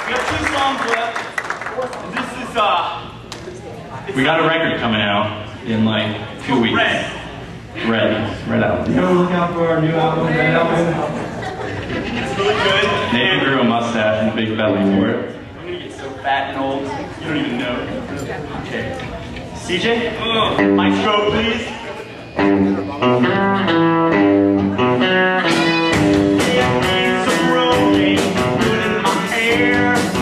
We have 2 songs left. And this is, we got a record coming out in like 2 weeks. Red album. You gotta look out for our new album, Red Album. It's really good. Nathan grew a mustache and a big belly for it. I'm gonna get so fat and old, you don't even know. Okay. CJ? Maestro, please. Some road game, good in my hair.